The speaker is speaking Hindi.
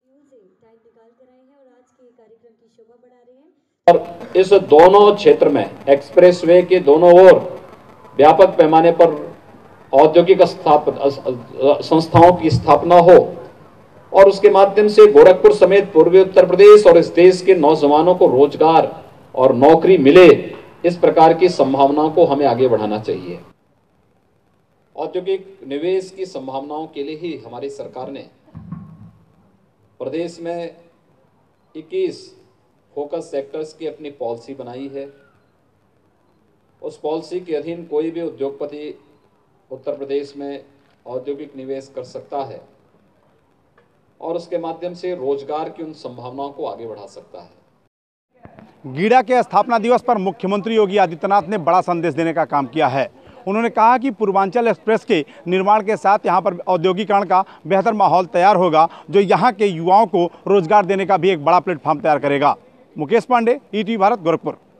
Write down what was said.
और इस दोनों क्षेत्र में एक्सप्रेसवे के दोनों ओर व्यापक पैमाने पर औद्योगिक संस्थाओं की स्थापना हो और उसके माध्यम से गोरखपुर समेत पूर्वी उत्तर प्रदेश और इस देश के नौजवानों को रोजगार और नौकरी मिले, इस प्रकार की संभावनाओं को हमें आगे बढ़ाना चाहिए। औद्योगिक निवेश की संभावनाओं के लिए ही हमारी सरकार ने प्रदेश में 21 फोकस सेक्टर्स की अपनी पॉलिसी बनाई है। उस पॉलिसी के अधीन कोई भी उद्योगपति उत्तर प्रदेश में औद्योगिक निवेश कर सकता है और उसके माध्यम से रोजगार की उन संभावनाओं को आगे बढ़ा सकता है। गीडा के स्थापना दिवस पर मुख्यमंत्री योगी आदित्यनाथ ने बड़ा संदेश देने का काम किया है। उन्होंने कहा कि पूर्वांचल एक्सप्रेस के निर्माण के साथ यहां पर औद्योगिकरण का बेहतर माहौल तैयार होगा, जो यहां के युवाओं को रोजगार देने का भी एक बड़ा प्लेटफॉर्म तैयार करेगा। मुकेश पांडे, ईटीवी भारत, गोरखपुर।